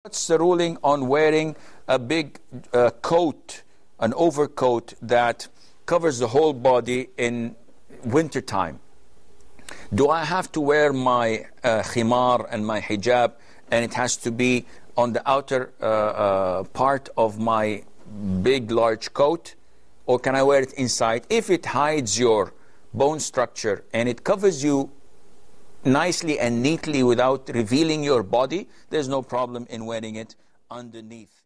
What's the ruling on wearing a big coat, an overcoat that covers the whole body in wintertime? Do I have to wear my khimar and my hijab, and it has to be on the outer part of my big large coat, or can I wear it inside? If it hides your bone structure and it covers you nicely and neatly without revealing your body, there's no problem in wearing it underneath.